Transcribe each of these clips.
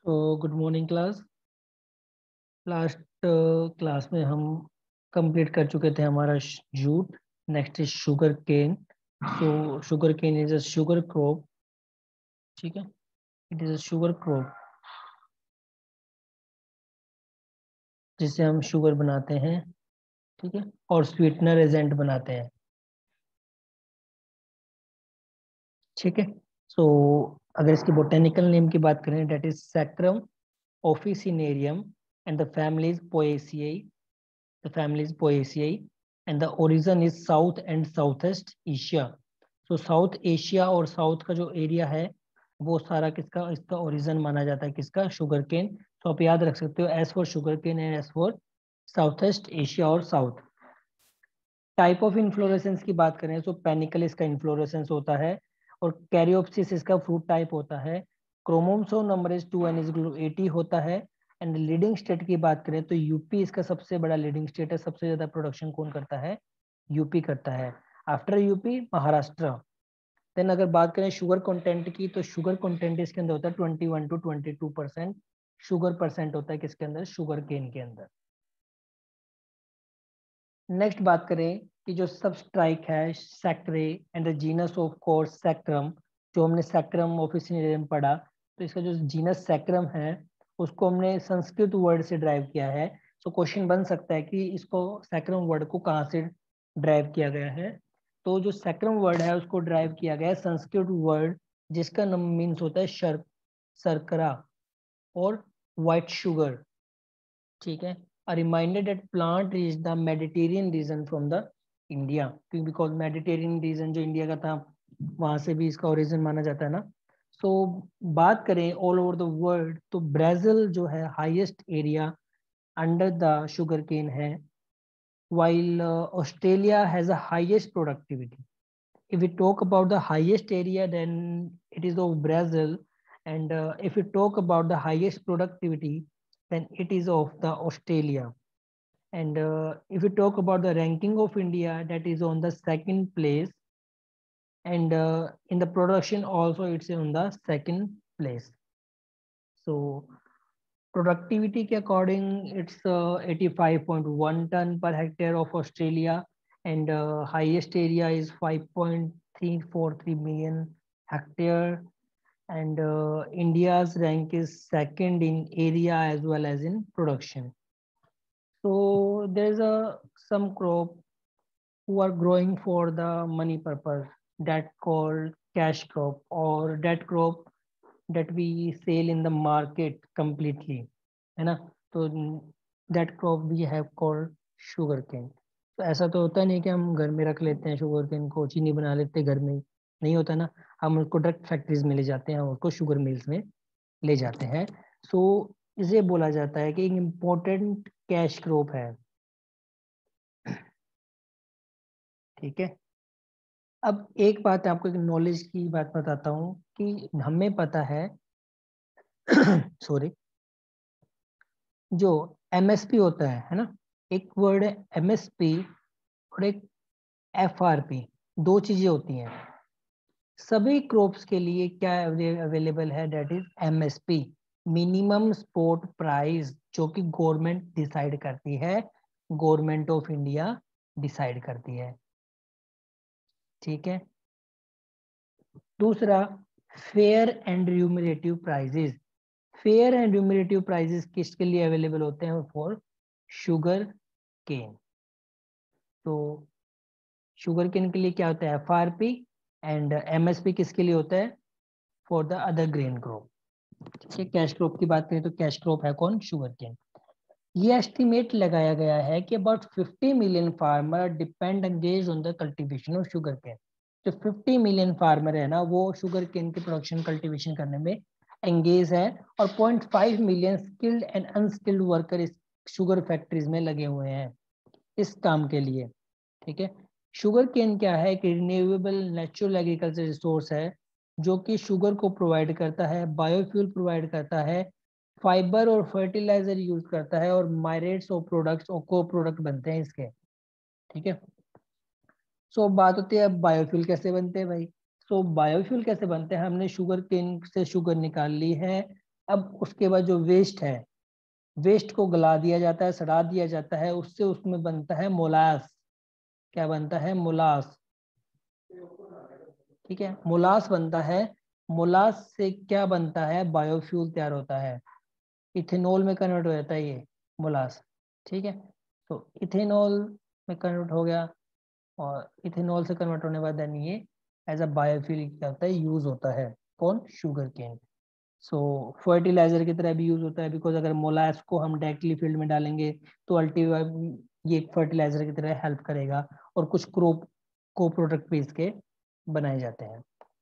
तो good morning class. Last class में हम कंप्लीट कर चुके थे हमारा jute. Next is sugar cane. So sugar cane is a sugar crop. ठीक है, it is a sugar crop जिससे हम शुगर बनाते हैं। ठीक है, और स्वीटनर एजेंट बनाते हैं। ठीक है, सो अगर इसकी बोटेनिकल नेम की बात करें, that is saccharum officinarum and the family is poaceae. The family is Poaceae and the origin is South and Southeast Asia. So South Asia और South का जो एरिया है वो सारा किसका इसका ओरिजिन माना जाता है, किसका? Sugar cane. तो आप याद रख सकते हो S for sugar cane and S for south east Asia और साउथ। टाइप ऑफ इन्फ्लोरेसेंस की बात करें तो पेनिकल इसका इन्फ्लोरेसेंस होता है और कैरियोप्सिस इसका फ्रूट टाइप होता है। क्रोमोसोम नंबर इज 2 n = 80 होता है। एंड लीडिंग स्टेट की बात करें तो यूपी इसका सबसे बड़ा लीडिंग स्टेट है। सबसे ज्यादा प्रोडक्शन कौन करता है? यूपी करता है। After UP Maharashtra. देन अगर बात करें शुगर कंटेंट की तो शुगर कंटेंट इसके अंदर होता है 21 to 22% शुगर परसेंट होता है किसके अंदर? शुगर केन के अंदर। नेक्स्ट बात करें कि जो सब स्ट्राइक है saccharae and the genus of course saccharum. जो हमने सैक्रम ऑफिसिनेरियम पढ़ा, तो इसका जो जीनस सैक्रम है उसको हमने संस्कृत वर्ड से ड्राइव किया है। तो क्वेश्चन बन सकता है कि इसको सैक्रम वर्ड को कहाँ से ड्राइव किया गया है। तो जो सैक्रम वर्ड है उसको ड्राइव किया गया है संस्कृत वर्ड जिसका नाम मीन्स होता है शर्करा और व्हाइट शुगर। ठीक है, a reminder that plant reached the Mediterranean region from the India, because Mediterranean region जो इंडिया का था वहां से भी इसका ओरिजिन माना जाता है ना। सो बात करें ऑल ओवर द वर्ल्ड तो ब्राजील जो है highest area under the sugar cane है, while Australia has the highest productivity. If we talk about the highest area, then it is of Brazil, and if we talk about the highest productivity, then it is of the Australia. And if we talk about the ranking of India, that is on the second place, and in the production also it's on the second place. So productivity के according it's 85.1 ton per hectare of Australia, and highest area is 5.343 million hectare, and India's rank is second in area as well as in production. So there's a some crop who are growing for the money purpose, that called cash crop, or that crop that we sell in the market completely, है ना। तो that crop we have called sugar cane. तो ऐसा तो होता नहीं कि हम घर में रख लेते हैं शुगर केन को, चीनी बना लेते हैं घर में, नहीं होता ना। हम उसको डायरेक्ट फैक्ट्रीज में ले जाते हैं, उसको शुगर मिल्स में ले जाते हैं। सो इसे बोला जाता है कि एक इम्पोर्टेंट कैश क्रॉप है। ठीक है, अब एक बात आपको एक नॉलेज की बात बताता हूँ कि हमें पता है सॉरी, जो एमएसपी होता है ना, एक वर्ड है एमएसपी और एक एफआरपी, दो चीजें होती हैं। सभी क्रॉप्स के लिए क्या अवेलेबल है? That is MSP, minimum support price, जो कि गवर्नमेंट डिसाइड करती है, गवर्नमेंट ऑफ इंडिया डिसाइड करती है। ठीक है, दूसरा fair and remunerative prices. Fair and remunerative prices किसके लिए अवेलेबल होते हैं? For sugar cane. तो शुगर केन के लिए क्या होता है? एफआरपी, एंड एमएसपी किसके लिए होता है? For the other grain crop. ठीक है, कैश क्रॉप की बात करें तो कैश क्रॉप है कौन? Sugar cane. ये एस्टिमेट लगाया गया है कि about 50 million farmer depend engage on the cultivation of sugar cane. जो 50 मिलियन फार्मर है ना, वो शुगर केन की प्रोडक्शन कल्टीवेशन करने में एंगेज है, और 0.5 million skilled and unskilled worker इस शुगर फैक्ट्रीज में लगे हुए हैं इस काम के लिए। ठीक है, शुगर केन क्या है? कि रिन्यूएबल नेचुरल एग्रीकल्चर रिसोर्स है जो कि शुगर को प्रोवाइड करता है, बायोफ्यूल प्रोवाइड करता है, फाइबर और फर्टिलाइजर यूज करता है, और माइरेट्स और प्रोडक्ट्स और को प्रोडक्ट बनते हैं इसके। ठीक है, सो बात होती है बायोफ्यूल कैसे बनते हैं भाई। सो बायोफ्यूल कैसे बनते हैं? हमने शुगर केन से शुगर निकाल ली है, अब उसके बाद जो वेस्ट है, वेस्ट को गला दिया जाता है, सड़ा दिया जाता है, उससे उसमें बनता है मोलास। क्या बनता है? मोलास। ठीक है, मोलास बनता है। मोलास से क्या बनता है? बायोफ्यूल तैयार होता है, इथेनॉल में कन्वर्ट हो जाता है ये मोलास। ठीक है, तो इथेनॉल में कन्वर्ट हो गया, और इथेनॉल से कन्वर्ट होने के बाद देन ये एज अ बायोफ्यूल क्या होता है? यूज होता है। कौन? Sugar cane. सो फर्टिलाइजर की तरह भी यूज होता है, बिकॉज अगर मोलास को हम डायरेक्टली फील्ड में डालेंगे तो अल्टीमेट ये फर्टिलाइजर की तरह हेल्प करेगा, और कुछ क्रॉप को प्रोडक्ट भी इसके बनाए जाते हैं।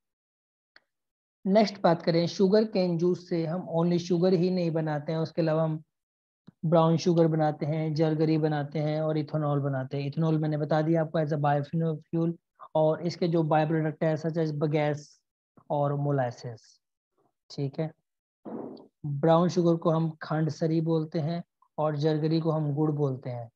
नेक्स्ट बात करें, शुगर केन जूस से हम ओनली शुगर ही नहीं बनाते हैं, उसके अलावा हम ब्राउन शुगर बनाते हैं, जरगरी बनाते हैं, और इथेनॉल बनाते हैं। इथेनॉल मैंने बता दिया आपको एज अ बायोफ्यूल, और इसके जो बाय प्रोडक्ट है सच एज बगैस और मोलासेस। ठीक है, ब्राउन शुगर को हम खंडसरी बोलते हैं, और जरगरी को हम गुड़ बोलते हैं।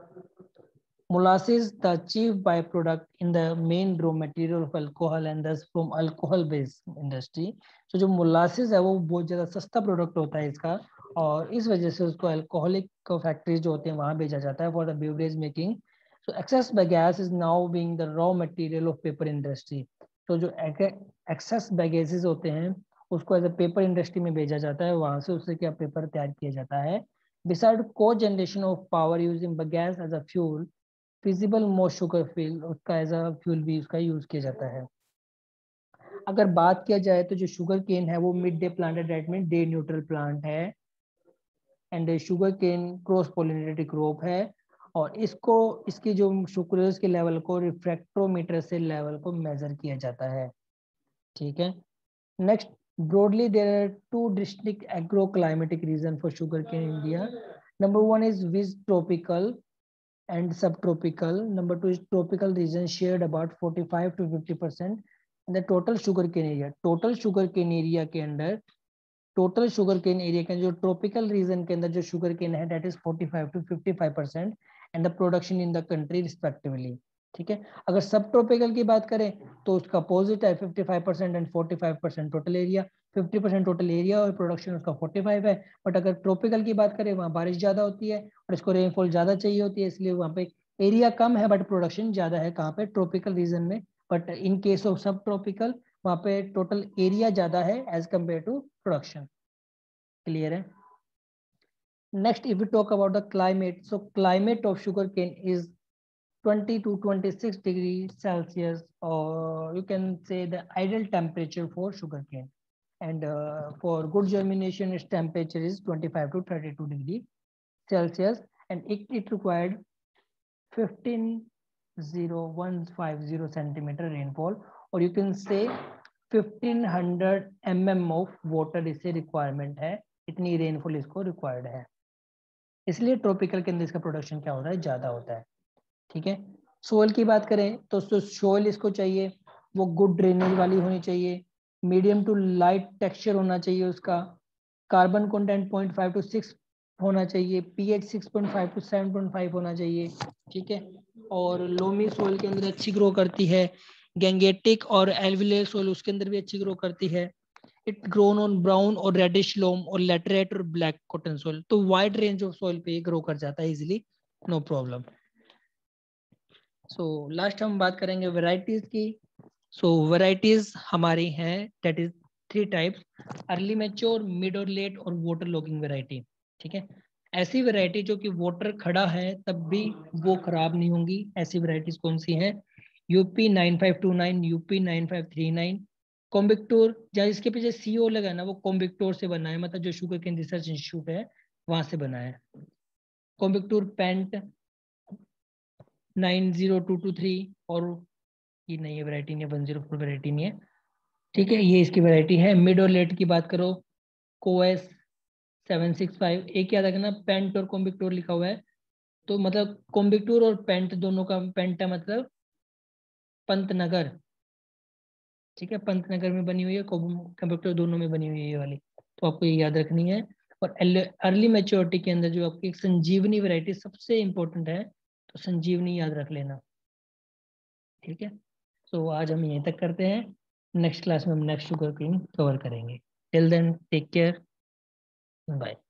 Molasses, the chief byproduct in the main raw material of alcohol and thus from alcohol based industry. So जो molasses है वो बहुत ज़्यादा सस्ता प्रोडक्ट होता है इसका, और इस वजह से उसको अल्कोहलिक फैक्ट्रीज जो होते हैं वहाँ भेजा जाता है for the beverage making. So excess bagasse is now being the raw material of paper industry. तो जो excess bagases होते हैं उसको एज ए पेपर इंडस्ट्री में भेजा जाता है, वहाँ से उससे क्या पेपर तैयार किया जाता है। Beside co-generation of power using bagasse as a fuel, feasible most sugar fuel, उसका एज अ फ्यूल भी उसका यूज किया जाता है। अगर बात किया जाए तो जो शुगर केन है वो मिड डे प्लांट है, that mean day neutral plant है, and sugar cane cross pollinated crop है, और इसको इसकी जो सुक्रोज के लेवल को रिफ्रैक्टोमीटर से लेवल को मेजर किया जाता है। ठीक है, next, broadly there are two distinct agroclimatic region for sugarcane in India. Number one is with tropical and subtropical. Number two is tropical region shared about 45 to 50%. The total sugar cane area, total sugar cane area के अंदर, total sugar cane area के जो tropical region के अंदर जो sugar cane है that is 45 to 55% and the production in the country respectively. ठीक है, अगर सब ट्रॉपिकल की बात करें तो उसका अपोजिट है 55% एंड 45% टोटल एरिया। 50% टोटल एरिया और प्रोडक्शन उसका 45 है। बट अगर ट्रॉपिकल की बात करें वहाँ बारिश ज्यादा होती है और इसको रेनफॉल ज्यादा चाहिए होती है, इसलिए वहाँ पे एरिया कम है बट प्रोडक्शन ज्यादा है। कहाँ पे? ट्रॉपिकल रीजन में। But in case of subtropical वहाँ पे टोटल एरिया ज्यादा है as compare to production. Clear है? Next, if we talk about the climate, so climate of sugar cane is 20 to 26 degrees Celsius, or you can say the ideal temperature for sugarcane. And for good germination, its temperature is 25 to 32 degrees Celsius, and it required 15,150 centimeter rainfall, or you can say 1500 mm of water इसे requirement है, इतनी rainfall इसको required है। इसलिए tropical के अंदर इसका production क्या होता है? ज्यादा होता है। ठीक है, सोयल की बात करें तो सोयल इसको चाहिए वो गुड ड्रेनेज वाली होनी चाहिए, मीडियम टू लाइट टेक्सचर होना चाहिए उसका, कार्बन कंटेंट 0.5 to 6 होना चाहिए, पीएच 6.5 to 7.5 होना चाहिए। ठीक है, और लोमी सोयल के अंदर अच्छी ग्रो करती है, गैंगेटिक और एल्विलेर सोयल उसके अंदर भी अच्छी ग्रो करती है। इट ग्रोन ऑन ब्राउन और रेडिश लोम और लेटरेट और ब्लैक कॉटन सोयल, तो वाइड रेंज ऑफ सोयल पे ग्रो कर जाता है easily, no problem. So last हम बात करेंगे वेराइटीज की। सो वेराइटीज हमारी हैं that is 3 types, early mature, mid और लेट, और वाटर लॉगिंग वेराइटी। ठीक है, ऐसी वेराइटी जो कि वाटर खड़ा है तब भी वो खराब नहीं होंगी, ऐसी वेराइटीज कौन सी हैं? यूपी 9529, यूपी 9539, कॉम्बिक्टोर, जहाँ इसके पीछे सीओ लगा है ना वो कॉम्बिक्टोर से बना है, मतलब जो शुगर केन रिसर्च इंस्टीट्यूट है वहां से बना है। कॉम्बिक्टोर पेंट 90223, और ये नहीं है वैरायटी नहीं है, 104 वैरायटी नहीं है। ठीक है, ये इसकी वैरायटी है। मिड और लेट की बात करो, कोएस 765, एक याद रखना पेंट और कॉम्बिक्टोर लिखा हुआ है, तो मतलब कॉम्बिक्टोर और पेंट दोनों का, पेंट है मतलब पंतनगर। ठीक है, पंतनगर में बनी हुई है, कॉम्बिक्टोर दोनों में बनी हुई है ये वाली, तो आपको ये याद रखनी है। और अर्ली मेच्योरिटी के अंदर जो आपकी एक संजीवनी वैरायटी सबसे इंपॉर्टेंट है, तो संजीवनी याद रख लेना। ठीक है, तो आज हम यहीं तक करते हैं, नेक्स्ट क्लास में हम नेक्स्ट शुगर केन कवर करेंगे। Till then take care. Bye.